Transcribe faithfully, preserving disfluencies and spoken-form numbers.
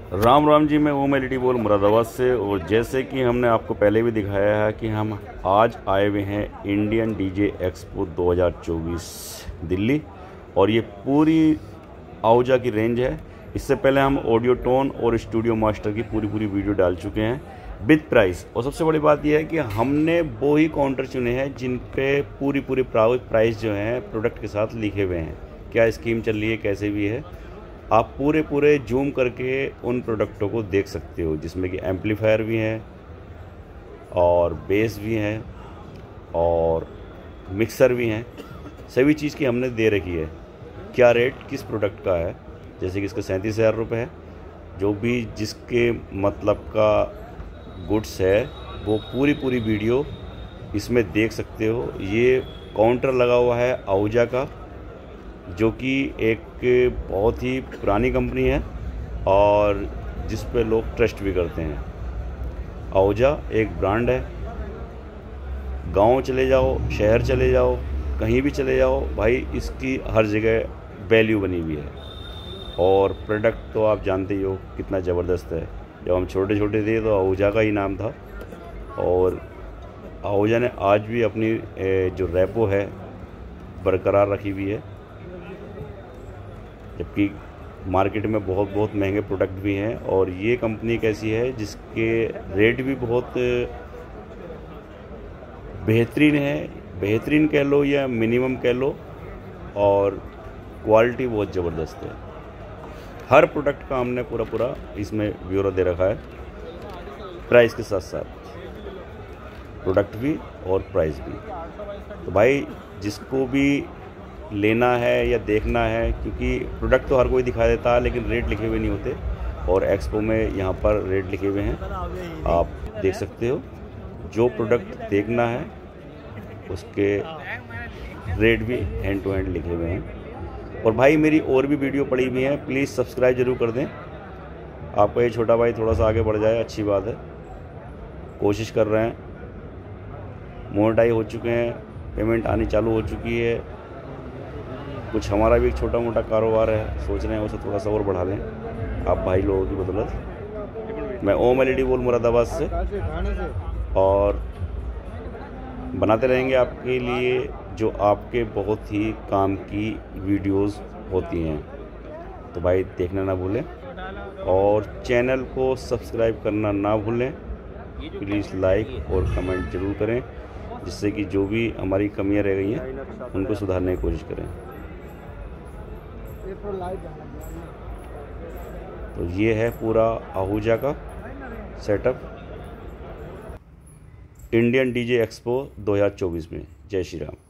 राम राम जी, मैं ओम एलईडी बोल मुरादाबाद से। और जैसे कि हमने आपको पहले भी दिखाया है कि हम आज आए हुए हैं इंडियन डीजे एक्सपो दो हज़ार चौबीस दिल्ली, और ये पूरी आहूजा की रेंज है। इससे पहले हम ऑडियो टोन और स्टूडियो मास्टर की पूरी पूरी वीडियो डाल चुके हैं विद प्राइस। और सबसे बड़ी बात यह है कि हमने वो ही काउंटर चुने हैं जिन पे पूरी पूरी प्राइस जो है प्रोडक्ट के साथ लिखे हुए हैं, क्या स्कीम चल रही है, कैसे भी है। आप पूरे पूरे जूम करके उन प्रोडक्टों को देख सकते हो, जिसमें कि एम्पलीफायर भी हैं और बेस भी हैं और मिक्सर भी हैं। सभी चीज़ की हमने दे रखी है। क्या रेट किस प्रोडक्ट का है, जैसे कि इसका सैंतीस हज़ार रुपये है। जो भी जिसके मतलब का गुड्स है वो पूरी पूरी वीडियो इसमें देख सकते हो। ये काउंटर लगा हुआ है आहूजा का, जो कि एक बहुत ही पुरानी कंपनी है और जिस पे लोग ट्रस्ट भी करते हैं। आहूजा एक ब्रांड है। गांव चले जाओ, शहर चले जाओ, कहीं भी चले जाओ भाई, इसकी हर जगह वैल्यू बनी हुई है। और प्रोडक्ट तो आप जानते ही हो कितना ज़बरदस्त है। जब हम छोटे छोटे थे तो आहूजा का ही नाम था, और आहूजा ने आज भी अपनी जो रेपो है बरकरार रखी हुई है। जबकि मार्केट में बहुत बहुत महंगे प्रोडक्ट भी हैं, और ये कंपनी कैसी है जिसके रेट भी बहुत बेहतरीन है। बेहतरीन कह लो या मिनिमम कह लो, और क्वालिटी बहुत ज़बरदस्त है। हर प्रोडक्ट का हमने पूरा पूरा इसमें ब्यौरा दे रखा है, प्राइस के साथ साथ, प्रोडक्ट भी और प्राइस भी। तो भाई जिसको भी लेना है या देखना है, क्योंकि प्रोडक्ट तो हर कोई दिखा देता है लेकिन रेट लिखे हुए नहीं होते, और एक्सपो में यहाँ पर रेट लिखे हुए हैं, आप देख सकते हो। जो प्रोडक्ट देखना है उसके रेट भी हैंड टू हैंड लिखे हुए हैं। और भाई मेरी और भी वीडियो पड़ी हुई हैं, प्लीज़ सब्सक्राइब ज़रूर कर दें। आपका ये छोटा भाई थोड़ा सा आगे बढ़ जाए, अच्छी बात है। कोशिश कर रहे हैं, मोनेटाइज हो चुके हैं, पेमेंट आनी चालू हो चुकी है। कुछ हमारा भी एक छोटा मोटा कारोबार है, सोच रहे हैं उसे थोड़ा सा और बढ़ा लें आप भाई लोगों की बदौलत। मैं ओम एलईडी बोल मुरादाबाद से, और बनाते रहेंगे आपके लिए जो आपके बहुत ही काम की वीडियोस होती हैं। तो भाई देखना ना भूलें, और चैनल को सब्सक्राइब करना ना भूलें। प्लीज़ लाइक और कमेंट ज़रूर करें, जिससे कि जो भी हमारी कमियां रह गई हैं उनको सुधारने की कोशिश करें। तो ये है पूरा आहूजा का सेटअप इंडियन डीजे एक्सपो दो हज़ार चौबीस में। जय श्री राम।